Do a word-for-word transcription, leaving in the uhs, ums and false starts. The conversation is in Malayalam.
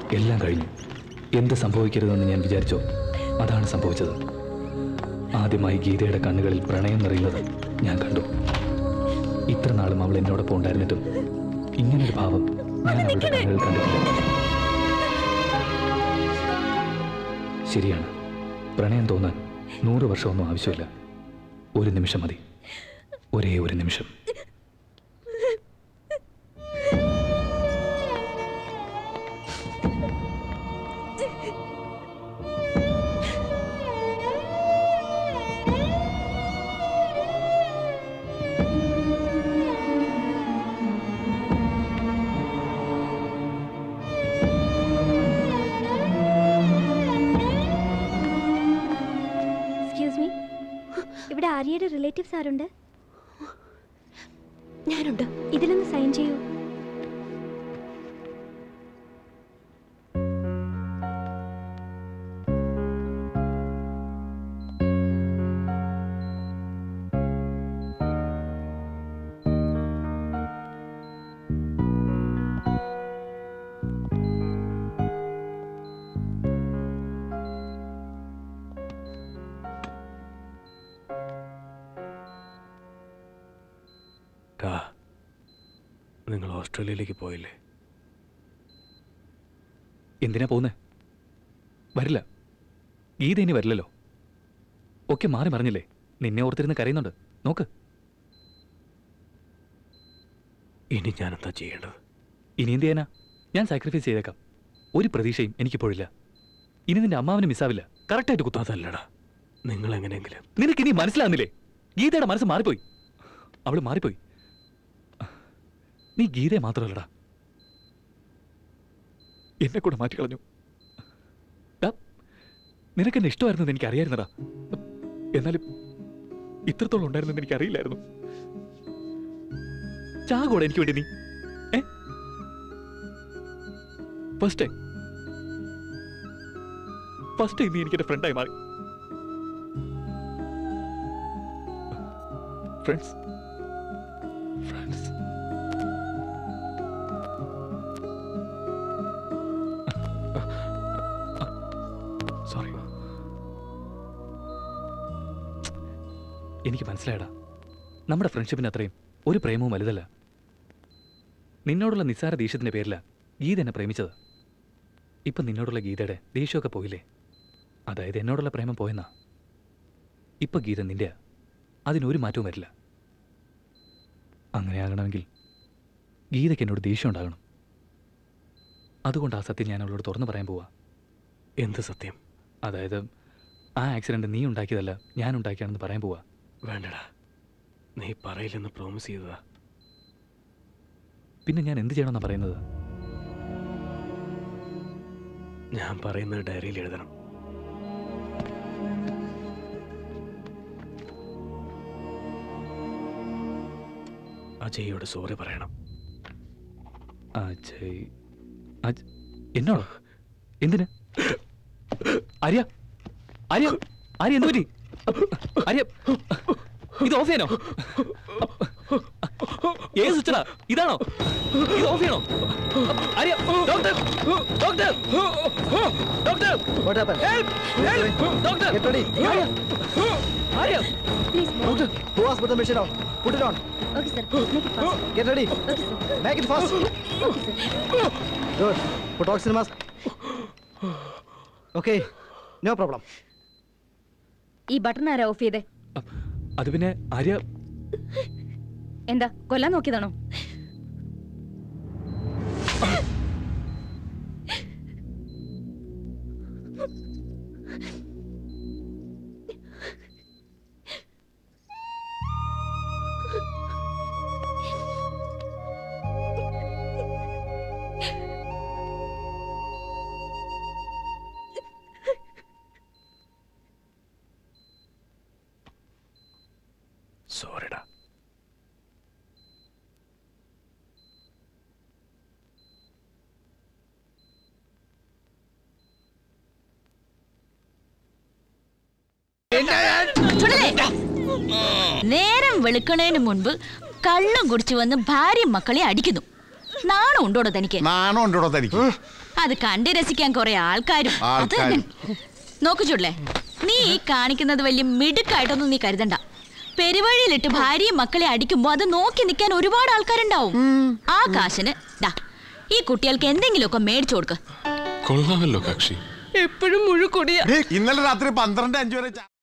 എല്ലാം കഴിഞ്ഞു. എന്ത് സംഭവിക്കരുതെന്ന് ഞാൻ വിചാരിച്ചോ അതാണ് സംഭവിച്ചത്. ആദ്യമായി ഗീതയുടെ കണ്ണുകളിൽ പ്രണയം നിറയുന്നത് ഞാൻ കണ്ടു. ഇത്ര നാളും അവൾ എന്നോടൊപ്പം ഉണ്ടായിരുന്നിട്ടും ഇങ്ങനൊരു ഭാവം ഞാൻ അവളുടെ കണ്ണുകളിൽ കണ്ടിട്ടില്ല. ശരിയാണ്, പ്രണയം തോന്നാൻ നൂറ് വർഷമൊന്നും ആവശ്യമില്ല. ഒരു നിമിഷം മതി, ഒരേ ഒരു നിമിഷം. ഇവിടെ ആര്യയുടെ റിലേറ്റീവ്സ് ആരുണ്ട്? ഞാനുണ്ട്. ഇതിലൊന്ന് സൈൻ ചെയ്യൂ. നിങ്ങൾ ഓസ്ട്രേലിയയിലേക്ക് പോയില്ലേ? എന്തിനാ പോകുന്നേ? വരില്ല. ഗീത ഇനി വരില്ലല്ലോ. ഒക്കെ മാറി മറിഞ്ഞില്ലേ? നിന്നെ ഓർത്തിരുന്ന് കരയുന്നുണ്ട്. നോക്ക്. ഇനി ഞാൻ എന്താ ചെയ്യേണ്ടത്? ഇനി എന്ത് ചെയ്യാനാ? ഞാൻ സാക്രിഫൈസ് ചെയ്തേക്കാം. ഒരു പ്രതീക്ഷയും എനിക്കിപ്പോഴില്ല. ഇനി നിന്റെ അമ്മാവിന് മിസ്സാവില്ല. കറക്റ്റായിട്ട് കുത്തും. അതല്ലടാ, നിങ്ങൾ എങ്ങനെയെങ്കിലും. നിനക്ക് ഇനി മനസ്സിലാകുന്നില്ലേ? ഗീതയുടെ മനസ്സ് മാറിപ്പോയി. അവള് മാറിപ്പോയി. നീ ഗീതയെ മാത്രമല്ലടാ, എന്നെ കൂടെ മാറ്റിക്കളഞ്ഞു. നിനക്കെന്നെ ഇഷ്ടമായിരുന്നെന്ന് എനിക്ക് അറിയായിരുന്നടാ. എന്നാലും ഇത്രത്തോളം ഉണ്ടായിരുന്നെന്ന് എനിക്ക് അറിയില്ലായിരുന്നു. ചാകൂടെ എനിക്ക് വേണ്ടി നീ ഏ ഫസ്റ്റ് ടൈം ഫസ്റ്റ് ടൈം നീ എനിക്ക് എന്റെ ഫ്രണ്ടായി മാറി. Friends friends sorry. എനിക്ക് മനസ്സിലായടാ, നമ്മുടെ ഫ്രണ്ട്ഷിപ്പിന് അത്രയും ഒരു പ്രേമവും വലുതല്ല. നിന്നോടുള്ള നിസ്സാര ദേഷ്യത്തിന്റെ പേരില ഗീത എന്നെ പ്രേമിച്ചത്. ഇപ്പം നിന്നോടുള്ള ഗീതയുടെ ദേഷ്യമൊക്കെ പോയില്ലേ? അതായത് എന്നോടുള്ള പ്രേമം പോയെന്നാ. ഇപ്പം ഗീത നിന്റെയാ, അതിനൊരു മാറ്റവും വരില്ല. അങ്ങനെയാകണമെങ്കിൽ ഗീതയ്ക്ക് എന്നോട് ദേഷ്യം ഉണ്ടാകണം. അതുകൊണ്ട് ആ സത്യം ഞാൻ അവളോട് തുറന്നു പറയാൻ പോവാ. എന്ത് സത്യം? അതായത് ആ ആക്സിഡന്റ് നീ ഉണ്ടാക്കിയതല്ല, ഞാൻ ഉണ്ടാക്കിയാണെന്ന് പറയാൻ പോവാ. വേണ്ടടാ, നീ പറയില്ലെന്ന് പ്രോമിസ് ചെയ്തതാ. പിന്നെ ഞാൻ എന്ത് ചെയ്യണമെന്നാ പറയുന്നത്? ഞാൻ പറയുന്നത് ഡയറിയിൽ എഴുതണം. അജയോട് സോറി പറയണം. അജയ് എന്നോടോ? എന്തിന്? ആര്യ ആര്യ ആര്യ എന്ത് പറ്റി? ആര്യ ഇത് ഓഫ് ചെയ്യണോ? ഏത് സ്വിച്ചടാ? ഇതാണോ? ഇത് ഓഫ് ചെയ്യണോ? Arya doctor doctor doctor What happened? Help! Help! Doctor! Get ready. Arya! Arya! Please, Doctor, who has put the machine on? Put it on. Okay, sir. Make it fast. Get ready. Okay, sir. Make it fast. Okay, sir. Good. Put oxygen mask. Okay. No problem. ഈ ബട്ടൺ ആരാ ഓഫ് ചെയ്തേ? അത് പിന്നെ ആര്യ എന്താ കൊല്ലാൻ നോക്കിയതാണോ? സോറിടാ. നേരം വെളുക്കണേന് മുൻപ് കള്ളും കുടിച്ചു വന്ന് ഭാര്യയും മക്കളെ അടിക്കുന്നു. നാണം ഉണ്ടോടോ തനിക്ക്? നാണം ഉണ്ടോടോ തനിക്ക്? അത് കണ്ട് രസിക്കാൻ കുറെ ആൾക്കാരും അത് തന്നെ. നോക്കു ചുള്ളേ, നീ ഈ കാണിക്കുന്നത് വലിയ മിടുക്കായിട്ടൊന്നും നീ കരുതണ്ട. പെരുവഴിയിലിട്ട് ഭാര്യയും മക്കളെ അടിക്കുമ്പോ അത് നോക്കി നിൽക്കാൻ ഒരുപാട് ആൾക്കാരുണ്ടാവും. ആ കാശിന് ദാ ഈ കുട്ടികൾക്ക് എന്തെങ്കിലുമൊക്കെ മേടിച്ചു കൊടുക്ക. കൊള്ളാമല്ലോ കക്ഷി. എപ്പോഴും മുഴുക്കൊടിയ. ഇന്നലെ രാത്രി പന്ത്രണ്ട് അഞ്ചു വരെ